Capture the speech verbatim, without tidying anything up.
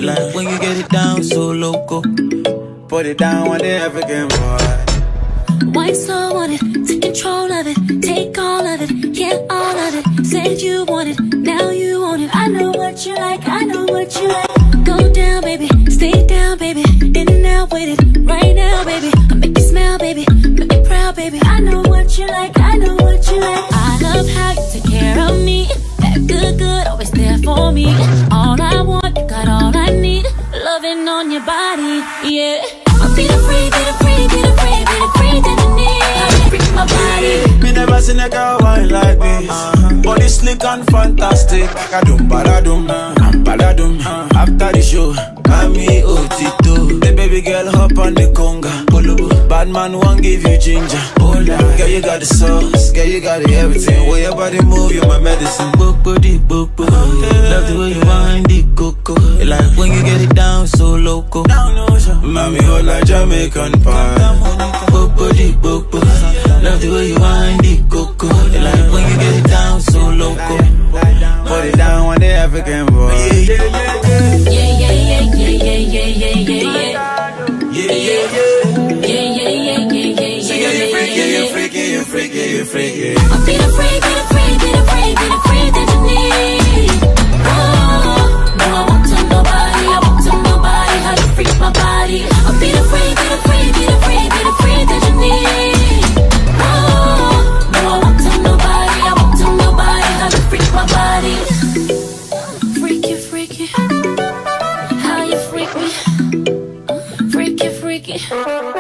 like when you get it down so loco. Put it down on the African boy. Wine slow on it, take control of it, take all of it, yeah, all of it. Said you want it, now you want it. I know what you like, I know what you like. Go down, baby, stay down, baby. In and out with it, right now, baby. I make you smile, baby, make me proud, baby. I know what you like, I know what you like. I love how you take care of me. That good, good, always there for me. All I want, you got all I need. Loving on your body, yeah. I'll be the free, be the free, be the free, be the free that you need. I'll freak my body. Me never seen a girl wine like this. uh-huh. Body slick and fantastic. Badadum, badadum, and badadum. uh-huh. After the show, Kami Otito. The baby girl hop on the conga. Bad man won't give you ginger. Girl, you got the sauce, girl, you got the everything. Way your body move, you're my medicine. Book body, book body. Love the way you wind the coco. Like when you get it down so loco. Mommy, hold like Jamaican pie. Book body, book body. Love the way you wind the coco. Like when you get it down so loco. Put it down on the African boy. Yeah, yeah, yeah, yeah, yeah, yeah, yeah, yeah, yeah. Yeah, yeah, yeah. Yeah, yeah, yeah, yeah, yeah, So yeah, you freaky, you freaky, you freaky, you freaky. I'll be the free, be the free, be the free, be the free that you need. Oh, no, I won't tell nobody, I won't tell nobody how to freak my body. I'll be the free, be the free, be the free, be the free that you need. Oh, no, I won't tell nobody, I won't tell nobody how to freak my body. Freaky, freaky, how you freak me? Freaky, freaky.